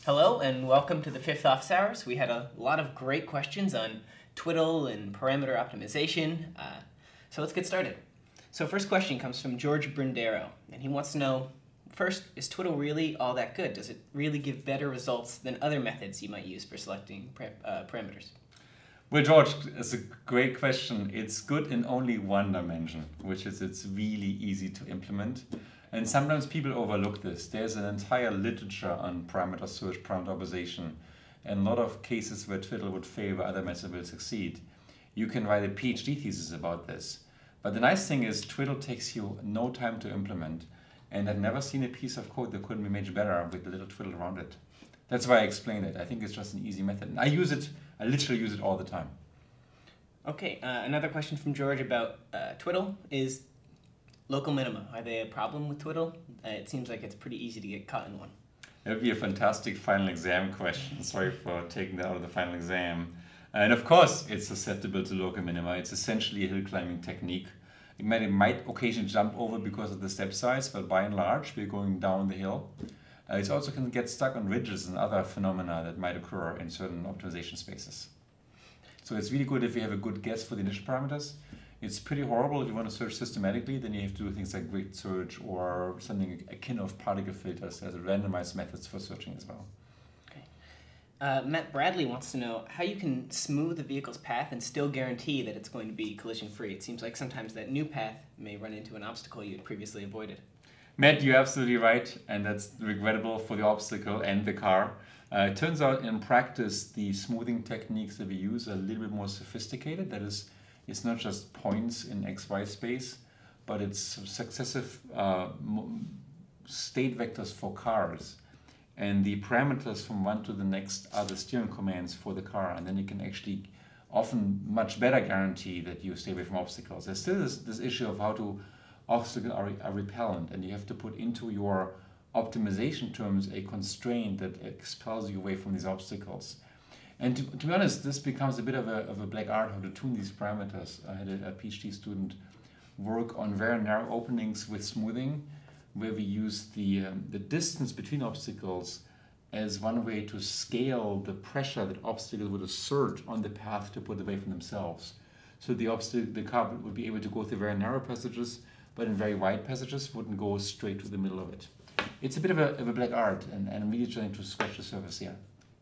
Hello and welcome to the fifth office hours. We had a lot of great questions on twiddle and parameter optimization. So let's get started. So first question comes from George Brindero, and he wants to know, first, is twiddle really all that good? Does it really give better results than other methods you might use for selecting parameters? Well, George, it's a great question. It's good in only one dimension, which is it's really easy to implement. And sometimes people overlook this. There's an entire literature on parameter search, parameter optimization, and a lot of cases where twiddle would fail, where other methods will succeed. You can write a PhD thesis about this. But the nice thing is twiddle takes you no time to implement. And I've never seen a piece of code that couldn't be made better with a little twiddle around it. That's why I explained it. I think it's just an easy method. And I literally use it all the time. Okay, another question from George about twiddle is local minima. Are they a problem with twiddle? It seems like it's pretty easy to get caught in one. That would be a fantastic final exam question. Sorry for taking that out of the final exam. And of course, it's susceptible to local minima. It's essentially a hill climbing technique. It might occasionally jump over because of the step size, but by and large, we're going down the hill. It also can get stuck on ridges and other phenomena that might occur in certain optimization spaces. So it's really good if you have a good guess for the initial parameters. It's pretty horrible if you want to search systematically, then you have to do things like grid search or something akin of particle filters. There's randomized methods for searching as well. Okay. Matt Bradley wants to know how you can smooth the vehicle's path and still guarantee that it's going to be collision-free. It seems like sometimes that new path may run into an obstacle you had previously avoided. Matt, you're absolutely right, and that's regrettable for the obstacle and the car. It turns out in practice, the smoothing techniques that we use are a little bit more sophisticated. That is, it's not just points in XY space, but it's successive state vectors for cars. And the parameters from one to the next are the steering commands for the car. And then you can actually often much better guarantee that you stay away from obstacles. There's still this issue of how to obstacles are repellent, and you have to put into your optimization terms a constraint that expels you away from these obstacles. And to be honest, this becomes a bit of a black art how to tune these parameters. I had a PhD student work on very narrow openings with smoothing, where we use the distance between obstacles as one way to scale the pressure that obstacles would assert on the path to put away from themselves. So the car would be able to go through very narrow passages, but in very wide passages wouldn't go straight to the middle of it. It's a bit of a black art, and I'm really trying to scratch the surface here.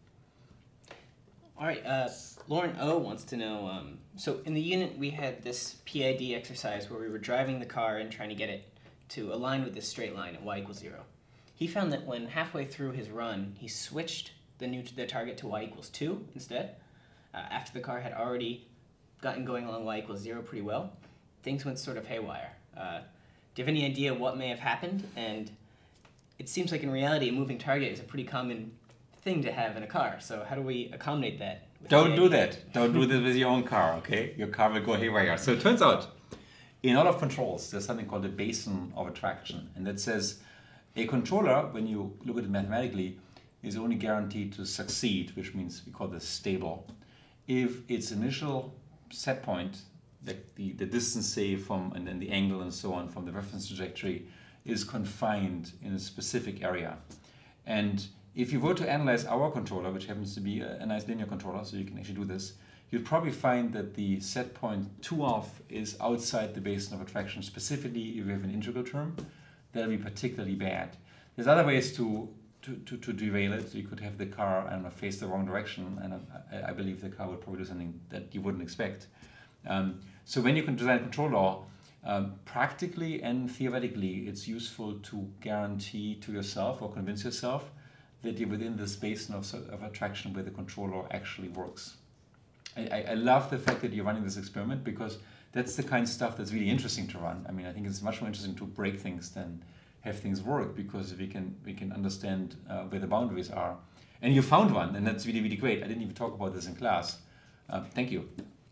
All right, Lauren O wants to know, so in the unit we had this PID exercise where we were driving the car and trying to get it to align with this straight line at y equals 0. He found that when halfway through his run, he switched the target to y equals 2 instead. After the car had already gotten going along y equals 0 pretty well, things went sort of haywire. Do you have any idea what may have happened? And it seems like in reality a moving target is a pretty common thing to have in a car. So how do we accommodate that? Don't do that. Don't do that with your own car, okay? Your car will go haywire. So it turns out, in a lot of controls, there's something called a basin of attraction. And that says a controller, when you look at it mathematically, is only guaranteed to succeed, which means we call this stable, if its initial set point, the distance, say, from, and then the angle and so on from the reference trajectory, is confined in a specific area. And if you were to analyze our controller, which happens to be a nice linear controller, so you can actually do this, you'd probably find that the set point 2 off is outside the basin of attraction. Specifically, if you have an integral term, that'll be particularly bad. There's other ways to derail it. So you could have the car, I don't know, face the wrong direction, and I believe the car would probably do something that you wouldn't expect. So when you can design a controller, practically and theoretically, it's useful to guarantee to yourself or convince yourself that you're within this basin of attraction where the controller actually works. I love the fact that you're running this experiment, because that's the kind of stuff that's really interesting to run. I mean, I think it's much more interesting to break things than have things work, because we can understand where the boundaries are. And you found one, and that's really, really great. I didn't even talk about this in class. Thank you.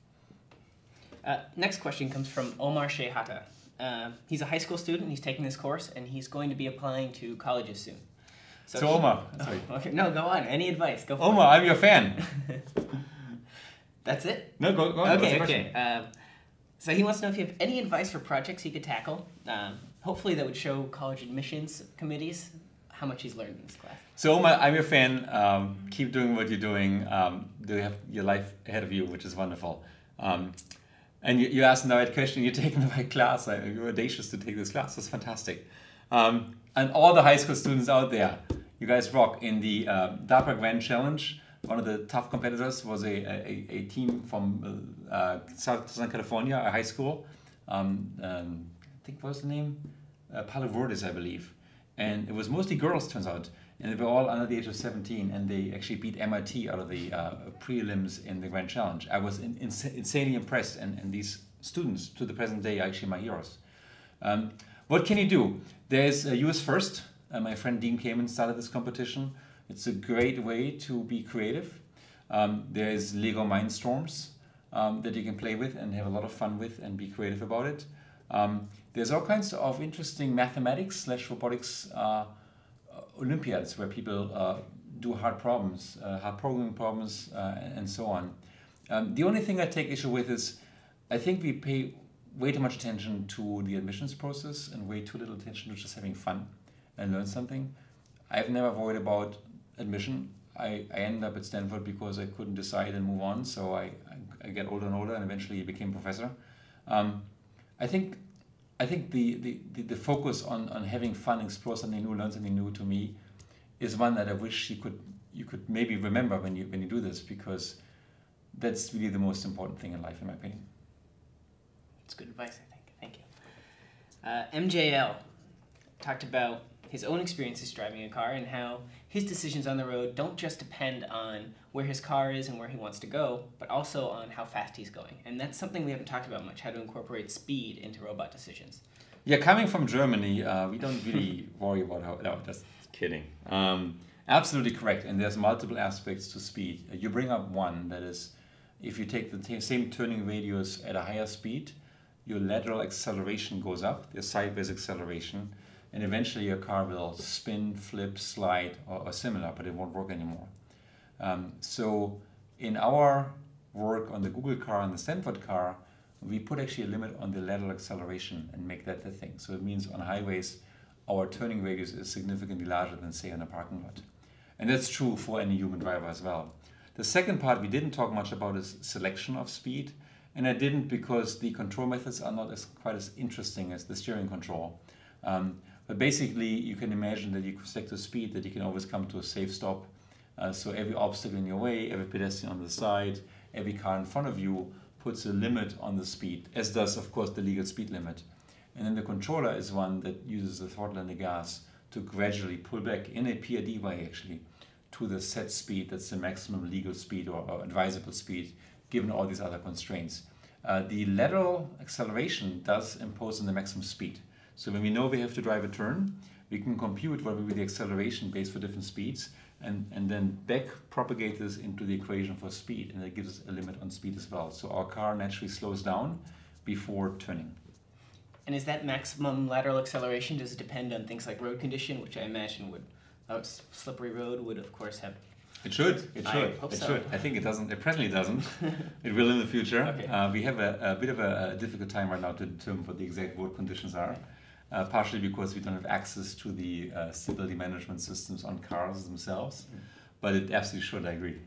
Next question comes from Omar Shehata. He's a high school student, he's taking this course, and he's going to be applying to colleges soon. So Omar, sorry. Okay, no, go on. Any advice? Go for it. Omar, I'm your fan. That's it? No, go on. Okay. So he wants to know if you have any advice for projects he could tackle. Hopefully that would show college admissions committees how much he's learned in this class. So Omar, I'm your fan. Keep doing what you're doing. You have your life ahead of you, which is wonderful. And you asked the right question. You're taking the right class. You're audacious to take this class. That's fantastic. And all the high school students out there, you guys rock. In the DARPA Grand Challenge, one of the tough competitors was a team from Southern California, a high school. I think what was the name? Palo Verdes, I believe. And it was mostly girls, turns out. And they were all under the age of 17, and they actually beat MIT out of the prelims in the Grand Challenge. I was insanely impressed, and these students, to the present day, are actually my heroes. What can you do? There's a US First. My friend Dean Kamen started this competition. It's a great way to be creative. There's Lego Mindstorms that you can play with and have a lot of fun with and be creative about it. There's all kinds of interesting mathematics/robotics Olympiads where people do hard problems, hard programming problems, and so on. The only thing I take issue with is I think we pay way too much attention to the admissions process and way too little attention to just having fun and learn something. I've never worried about admission. I ended up at Stanford because I couldn't decide and move on, so I get older and older and eventually became a professor. I think the focus on having fun, explore something new, learn something new, to me is one that I wish you could maybe remember when you do this, because that's really the most important thing in life, in my opinion. That's good advice, I think. Thank you. MJL talked about his own experiences driving a car and how his decisions on the road don't just depend on where his car is and where he wants to go, but also on how fast he's going. And that's something we haven't talked about much, how to incorporate speed into robot decisions. Yeah, coming from Germany, we don't really worry about how... No, just kidding. Absolutely correct. And there's multiple aspects to speed. You bring up one, that is, if you take the same turning radius at a higher speed, your lateral acceleration goes up, the sideways acceleration, and eventually your car will spin, flip, slide, or similar, but it won't work anymore. So in our work on the Google car and the Stanford car, we put actually a limit on the lateral acceleration and make that the thing. So it means on highways, our turning radius is significantly larger than, say, in a parking lot. And that's true for any human driver as well. The second part we didn't talk much about is selection of speed. And I didn't because the control methods are not quite as interesting as the steering control. But basically, you can imagine that you select a speed that you can always come to a safe stop. So every obstacle in your way, every pedestrian on the side, every car in front of you puts a limit on the speed, as does, of course, the legal speed limit. And then the controller is one that uses the throttle and the gas to gradually pull back in a PID way, actually, to the set speed that's the maximum legal speed or advisable speed, given all these other constraints. The lateral acceleration does impose on the maximum speed. So when we know we have to drive a turn, we can compute what will be the acceleration based for different speeds and then back propagate this into the equation for speed, and that gives us a limit on speed as well. So our car naturally slows down before turning. And is that maximum lateral acceleration, does it depend on things like road condition, which I imagine would, a slippery road would of course have... It should. I hope so. I think it doesn't. It presently doesn't. It will in the future. Okay. We have a bit of a difficult time right now to determine what the exact road conditions are. Partially because we don't have access to the stability management systems on cars themselves, but it absolutely should, I agree.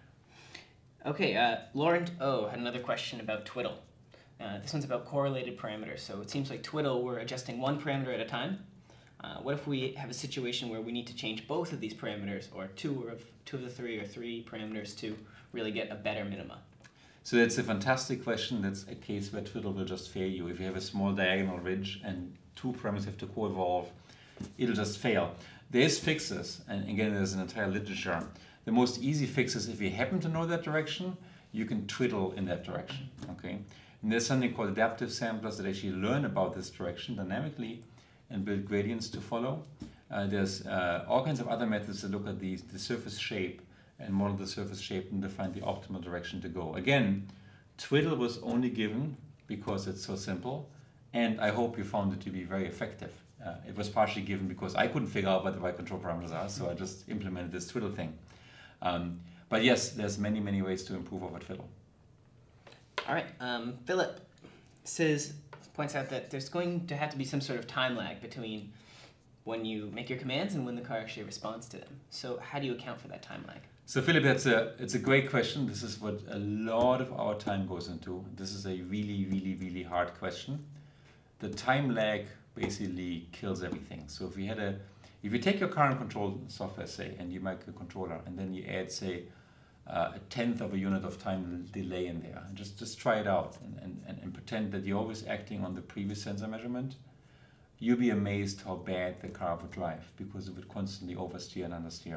Okay, Laurent O had another question about twiddle. This one's about correlated parameters. So it seems like twiddle, we're adjusting one parameter at a time. What if we have a situation where we need to change both of these parameters, or two of the three, or three parameters to really get a better minima? So that's a fantastic question. That's a case where twiddle will just fail you. If you have a small diagonal ridge and two parameters have to co-evolve, it'll just fail. There's fixes, and again, there's an entire literature. The most easy fix is if you happen to know that direction, you can twiddle in that direction, okay? And there's something called adaptive samplers that actually learn about this direction dynamically and build gradients to follow. There's all kinds of other methods that look at the surface shape and model the surface shape and define the optimal direction to go. Again, twiddle was only given because it's so simple, and I hope you found it to be very effective. It was partially given because I couldn't figure out what the right control parameters are, so I just implemented this twiddle thing. But yes, there's many, many ways to improve over twiddle. All right, Philip points out that there's going to have to be some sort of time lag between when you make your commands and when the car actually responds to them. So how do you account for that time lag? So Philip, it's a great question. This is what a lot of our time goes into. This is a really, really, really hard question. The time lag basically kills everything. So if you take your current control software, say, and you make a controller, and then you add, say, a tenth of a unit of time delay in there, and just try it out and pretend that you're always acting on the previous sensor measurement, you'll be amazed how bad the car would drive because it would constantly oversteer and understeer.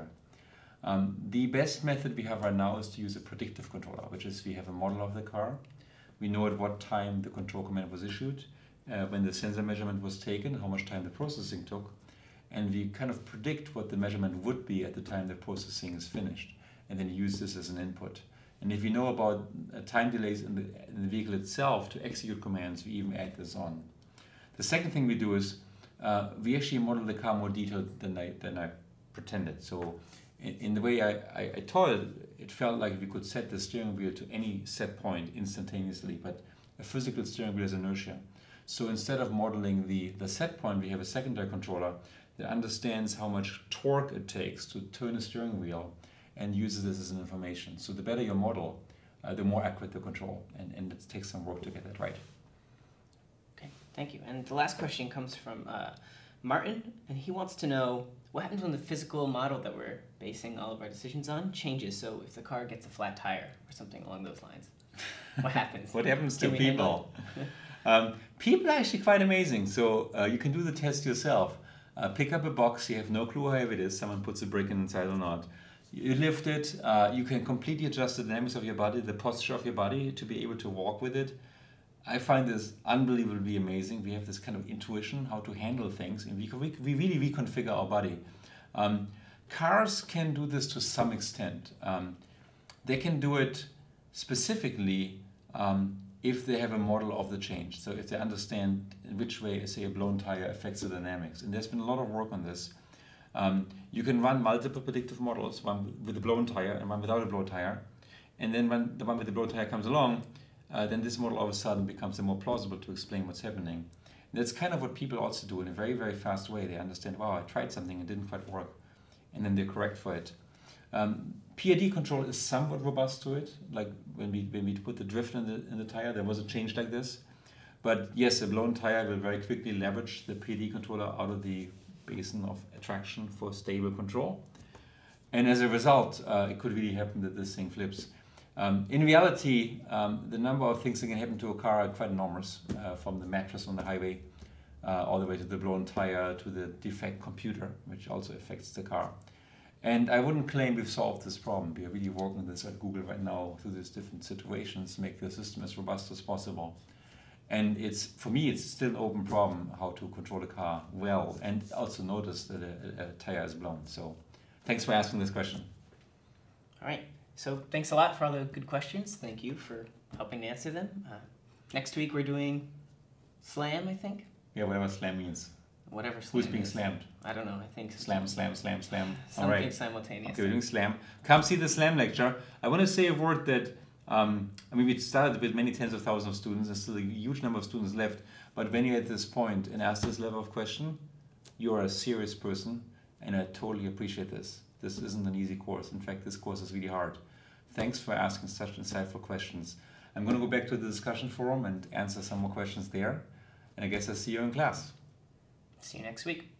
The best method we have right now is to use a predictive controller, which is we have a model of the car. We know at what time the control command was issued, when the sensor measurement was taken, how much time the processing took, and we kind of predict what the measurement would be at the time the processing is finished, and then use this as an input. And if we know about time delays in the vehicle itself to execute commands, we even add this on. The second thing we do is we actually model the car more detailed than I pretended. So in the way I taught it, it felt like we could set the steering wheel to any set point instantaneously, but a physical steering wheel has inertia. So instead of modeling the set point, we have a secondary controller that understands how much torque it takes to turn a steering wheel and uses this as an information. So the better your model, the more accurate the control, and it takes some work to get that right. Okay, thank you. And the last question comes from Martin, and he wants to know what happens when the physical model that we're basing all of our decisions on changes. So if the car gets a flat tire or something along those lines, what happens? What happens to people? People are actually quite amazing. So you can do the test yourself. Pick up a box, you have no clue how heavy it is, someone puts a brick inside or not. You lift it, you can completely adjust the dynamics of your body, the posture of your body to be able to walk with it. I find this unbelievably amazing. We have this kind of intuition how to handle things, and we really reconfigure our body. Cars can do this to some extent. They can do it specifically if they have a model of the change. So if they understand in which way, say, a blown tire affects the dynamics. And there's been a lot of work on this. You can run multiple predictive models, one with a blown tire and one without a blown tire. And then when the one with the blown tire comes along, then this model all of a sudden becomes more plausible to explain what's happening. And that's kind of what people also do in a very, very fast way. They understand, wow, I tried something, it didn't quite work. And then they correct for it. PID control is somewhat robust to it. Like when we put the drift in the tire, there was a change like this. But yes, a blown tire will very quickly leverage the PID controller out of the basin of attraction for stable control. And as a result, it could really happen that this thing flips. In reality, the number of things that can happen to a car are quite enormous, from the mattress on the highway all the way to the blown tire to the defect computer, which also affects the car. And I wouldn't claim we've solved this problem. We are really working on this at Google right now through these different situations, make the system as robust as possible. And for me, it's still an open problem how to control a car well and also notice that a tire is blown. So thanks for asking this question. All right. So thanks a lot for all the good questions. Thank you for helping to answer them. Next week we're doing SLAM, I think. Yeah, whatever SLAM means. Whatever SLAM Who's being is. slammed? I don't know. I think Slam. something All right. simultaneous. Okay, we're doing SLAM. Come see the SLAM lecture. I want to say a word that, we started with many tens of thousands of students. There's still a huge number of students left. But when you're at this point and ask this level of question, you're a serious person, and I totally appreciate this. This isn't an easy course. In fact, this course is really hard. Thanks for asking such insightful questions. I'm going to go back to the discussion forum and answer some more questions there. And I guess I'll see you in class. See you next week.